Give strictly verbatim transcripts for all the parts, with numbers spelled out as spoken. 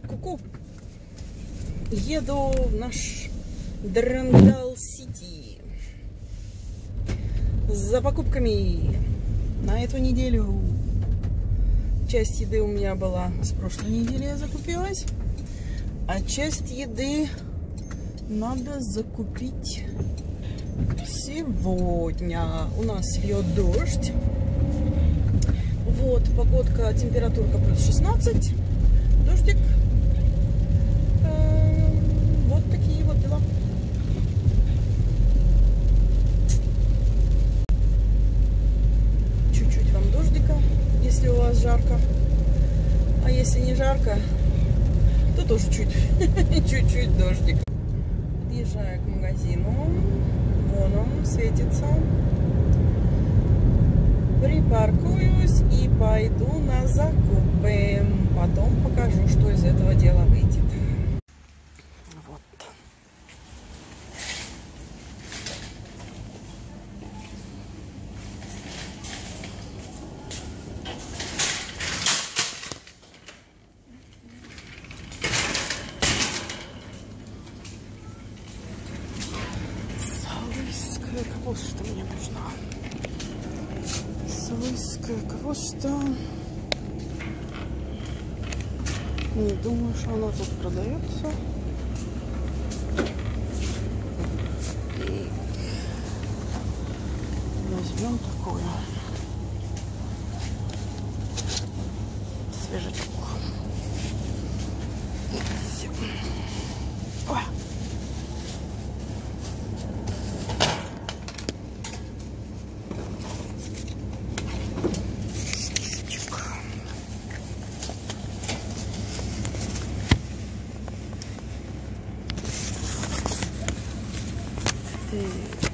Ку-ку. Еду в наш Дрангдал-Сити за покупками на эту неделю. Часть еды у меня была с прошлой недели, я закупилась, а часть еды надо закупить сегодня. У нас льет дождь. Вот, погодка, температурка плюс шестнадцать, дождик. Вот такие вот дела. Чуть-чуть вам дождика, если у вас жарко. А если не жарко, то тоже чуть, чуть-чуть дождик. Подъезжаю к магазину. Вон он светится. Припаркуюсь и пойду на закупы. Потом покажу, что из этого дела выйдет. Вот. Салыйская капуста мне нужна. Салыйская капуста. Не думаю, что она тут продается. И возьмем такую. Свежечку. И все. Ой. Так.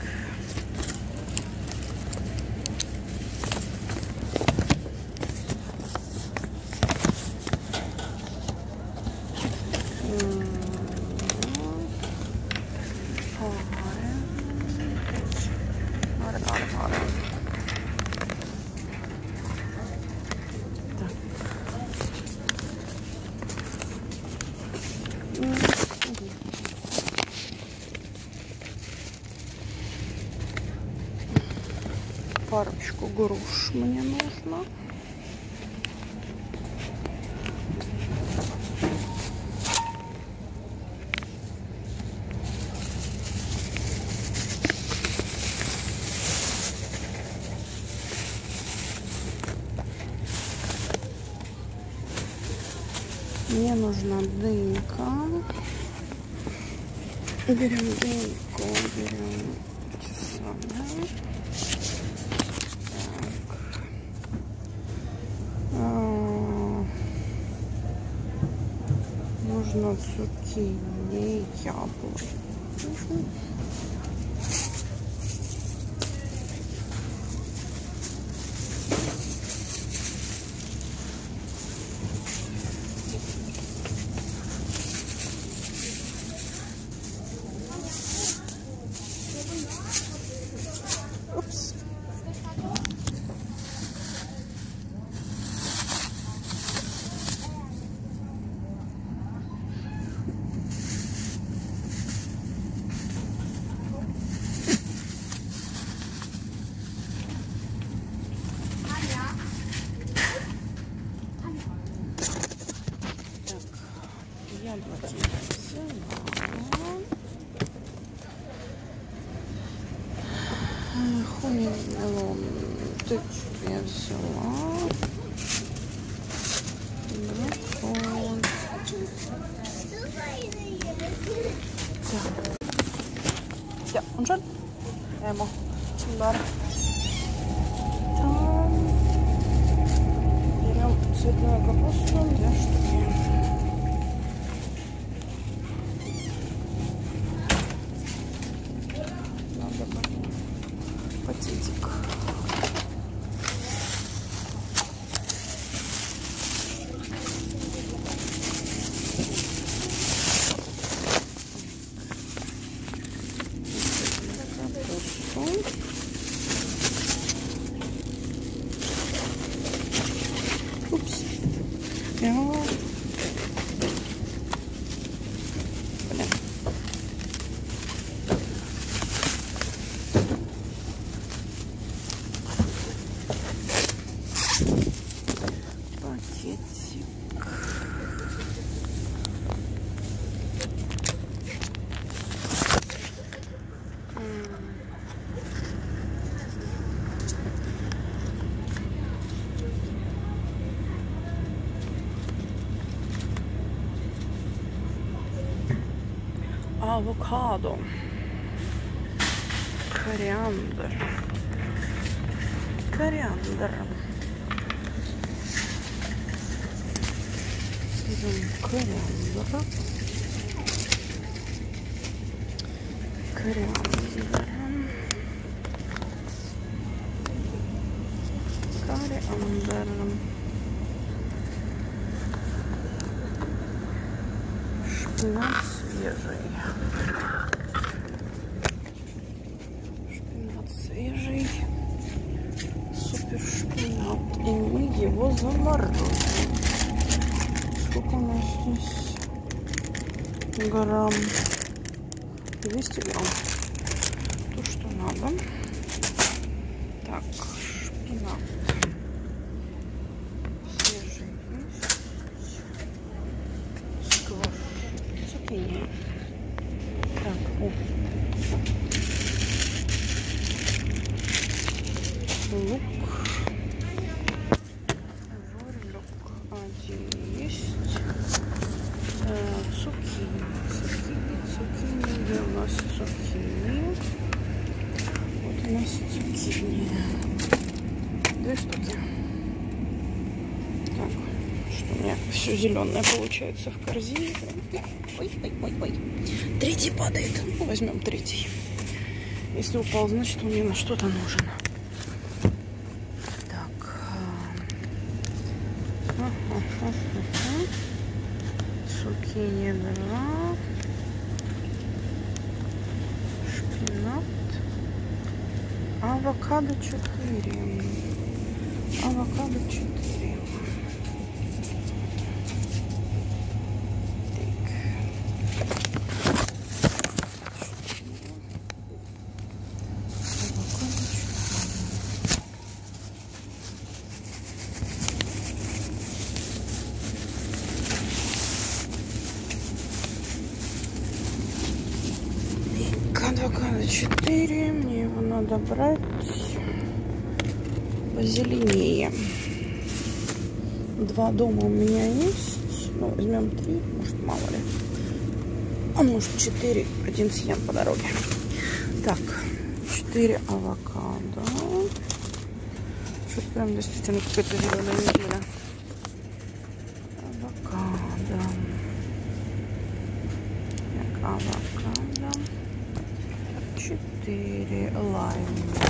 Парочку груш мне нужно. Мне нужна дынька. Берем дыньку, берем эти самые. Нужно цукини, яблоки. Упс. Яблоки взяла. Хумин-мелон тычку я взяла. Дракон. Так. Ja, und schon? Emo. Бар. Там. Берем цветную капусту, две штуки. Пакетик. Упс. Ja. авокадо, кориандр, кориандр, кориандр, кориандр, кориандр, шпинат свежий, шпинат свежий, супер шпинат, и мы его заморозим. Сколько у нас здесь грамм? двести грамм. То, что надо. Так, шпинат свежий есть. Сквош, цукини. Так, о. Лук. Жорик один есть. Э, цукини. Цукини, цукини. Где у нас цукини? Вот у нас цукини. Две штуки. Так, что у меня все зеленое получается в корзине. Ой, ой, ой, ой. Третий падает. Ну, возьмем третий. Если упал, значит он мне на что-то нужен. Так. Цукини два. Шпинат. Авокадо четыре. Авокадо четыре. Авокадо четыре. Мне его надо брать позеленее. Два дома у меня есть. Ну, возьмем три, может, мало ли. А может, четыре. Один съем по дороге. Так, четыре авокадо. Что-то прям действительно какая-то зеленая неделя. Авокадо. Так, авокадо. Четыре. Лайм.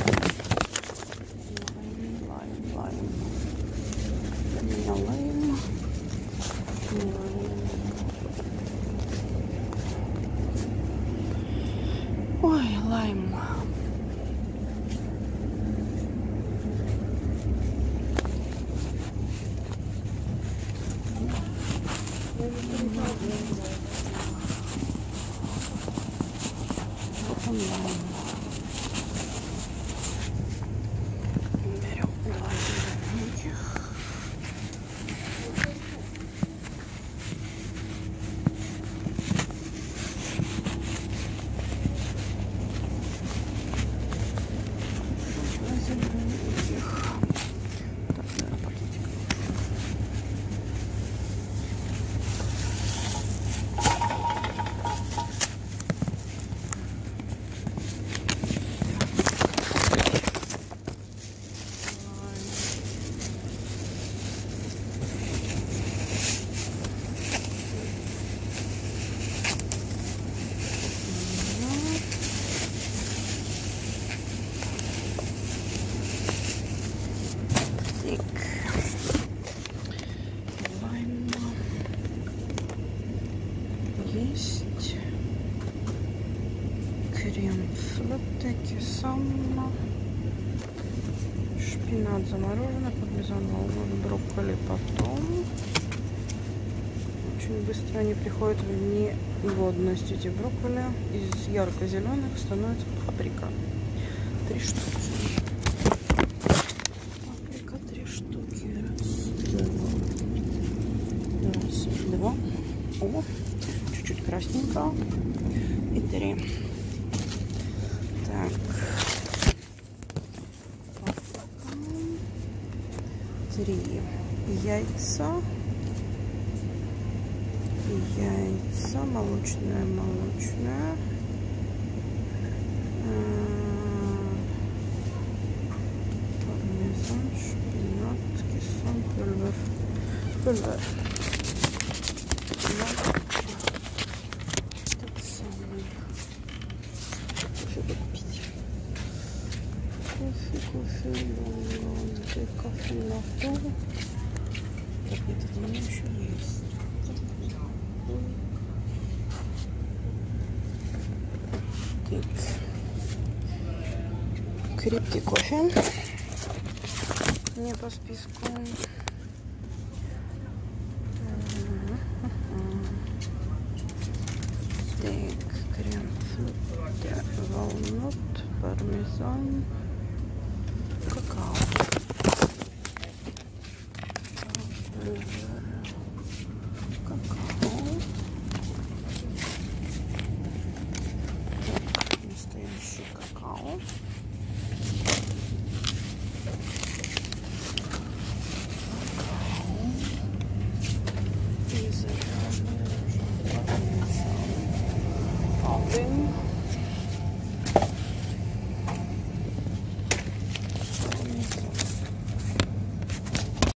Лайм, лайм, лайм. У меня лайм. Лайм. Ой, лайм. Берем два зелененьких. Есть крем-фрутте, кесанна, шпинат замороженный, пармезан, брокколи потом. Очень быстро они приходят в негодность, эти брокколи. Из ярко-зеленых становится паприка. Три штуки. Паприка три штуки. Раз, два. Раз, два. О, чуть-чуть красненько. И три. Так. Три яйца. Яйца. Колбаса молочная, молочная. Пармезан, шпинат, кессон, пульвер. Пульвер. Так самое. Кофе купить. Кофе, кофе, кофе, кофе на втором. Так, это для меня еще есть. Так. Крепкий кофе. Не по списку. Так, крем-фрукты, валнут, пармезан.